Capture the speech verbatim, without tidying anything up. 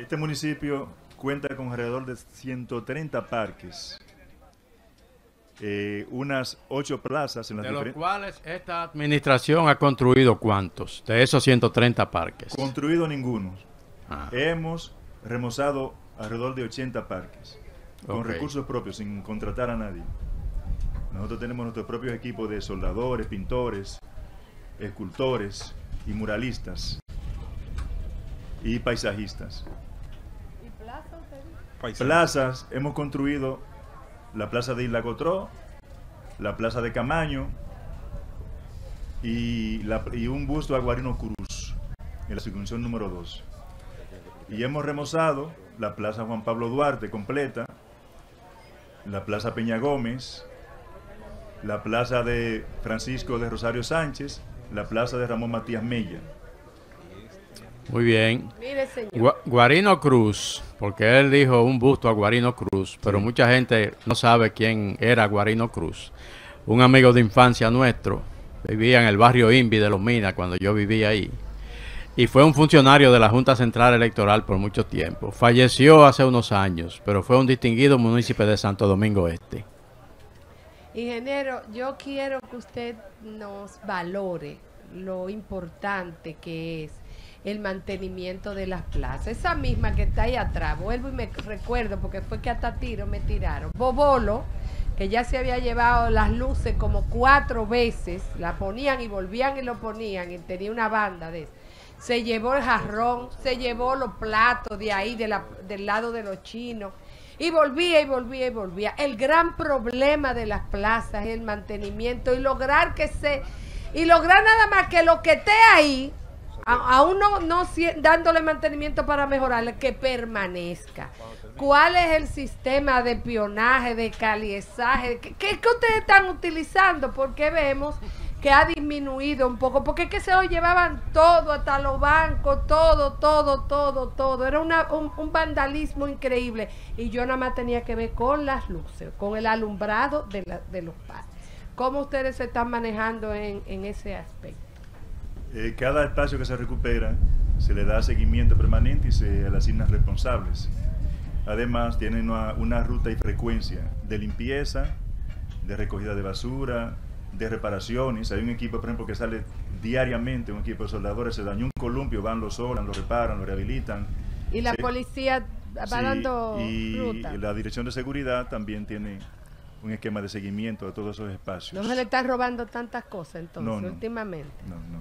Este municipio cuenta con alrededor de ciento treinta parques, eh, unas ocho plazas en las De los diferentes... cuales esta administración ha construido ¿cuántos? De esos ciento treinta parques. Construido ninguno. Ah. Hemos remozado alrededor de ochenta parques, con Okay. recursos propios, sin contratar a nadie. Nosotros tenemos nuestros propios equipos de soldadores, pintores, escultores y muralistas y paisajistas. ¿Y plaza usted? Paisaje. Plazas, hemos construido la plaza de Isla Cotró, la plaza de Camaño y, la, y un busto a Guarino Cruz en la circunvalación número dos. Y hemos remozado la plaza Juan Pablo Duarte completa, la plaza Peña Gómez, la plaza de Francisco de Rosario Sánchez, la plaza de Ramón Matías Mella. Muy bien. Mire, señor. Gua- Guarino Cruz, porque él dijo un busto a Guarino Cruz, pero Sí. mucha gente no sabe quién era Guarino Cruz. Un amigo de infancia nuestro, vivía en el barrio Invi de Los Minas cuando yo vivía ahí. Y fue un funcionario de la Junta Central Electoral por mucho tiempo. Falleció hace unos años, pero fue un distinguido municipio de Santo Domingo Este. Ingeniero, yo quiero que usted nos valore lo importante que es el mantenimiento de las plazas. Esa misma que está ahí atrás, vuelvo y me recuerdo porque fue que hasta tiro me tiraron. Bobolo, que ya se había llevado las luces como cuatro veces, la ponían y volvían y lo ponían y tenía una banda de eso. Se llevó el jarrón, se llevó los platos de ahí, de la, del lado de los chinos. Y volvía y volvía y volvía. El gran problema de las plazas es el mantenimiento y lograr que se... Y lograr nada más que lo que esté ahí, a, a uno no si- dándole mantenimiento para mejorarle, que permanezca. ¿Cuál es el sistema de pionaje, de caliezaje? ¿Qué, qué, qué ustedes están utilizando? Porque vemos que ha disminuido un poco, porque es que se lo llevaban todo, hasta los bancos, todo, todo, todo, todo. Era una, un, un vandalismo increíble. Y yo nada más tenía que ver con las luces, con el alumbrado de, la, de los parques. ¿Cómo ustedes se están manejando en, en ese aspecto? Eh, cada espacio que se recupera se le da seguimiento permanente y se le asignan responsables. Además, tienen una, una ruta y frecuencia de limpieza, de recogida de basura, de reparaciones. Hay un equipo, por ejemplo, que sale diariamente, un equipo de soldadores, se dañó un columpio, van, lo solan, lo reparan, lo rehabilitan. Y la Sí. policía va Sí, dando y ruta. la Dirección de Seguridad también tiene un esquema de seguimiento de todos esos espacios. No se le está robando tantas cosas entonces, No, no. últimamente. No, no.